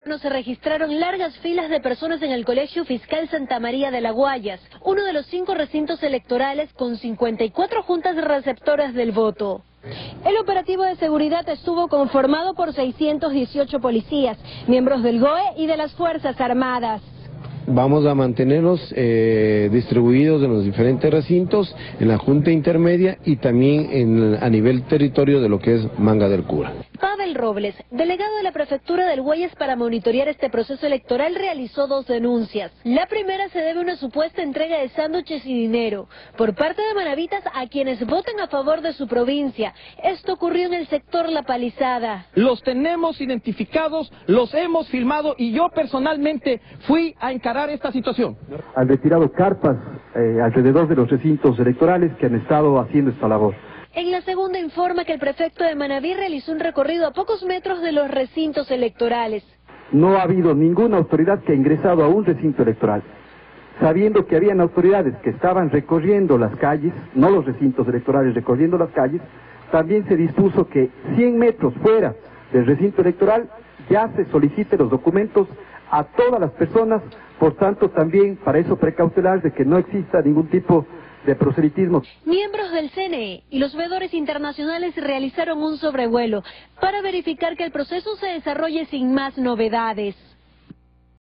Se registraron largas filas de personas en el Colegio Fiscal Santa María de la Guayas, uno de los 5 recintos electorales con 54 juntas receptoras del voto. El operativo de seguridad estuvo conformado por 618 policías, miembros del GOE y de las Fuerzas Armadas. Vamos a mantenerlos distribuidos en los diferentes recintos, en la Junta Intermedia y también a nivel territorio de lo que es Manga del Cura. Pavel Robles, delegado de la Prefectura del Guayas para monitorear este proceso electoral, realizó 2 denuncias. La primera se debe a una supuesta entrega de sándwiches y dinero por parte de manavitas a quienes voten a favor de su provincia. Esto ocurrió en el sector La Palizada. Los tenemos identificados, los hemos filmado y yo personalmente fui a encarar esta situación. Han retirado carpas alrededor de los recintos electorales que han estado haciendo esta labor. En la segunda informa que el prefecto de Manabí realizó un recorrido a pocos metros de los recintos electorales. No ha habido ninguna autoridad que ha ingresado a un recinto electoral, sabiendo que habían autoridades que estaban recorriendo las calles, no los recintos electorales, recorriendo las calles. También se dispuso que 100 metros fuera del recinto electoral ya se soliciten los documentos a todas las personas, por tanto también para eso precautelar de que no exista ningún tipo de proselitismo. Miembros del CNE y los veedores internacionales realizaron un sobrevuelo para verificar que el proceso se desarrolle sin más novedades.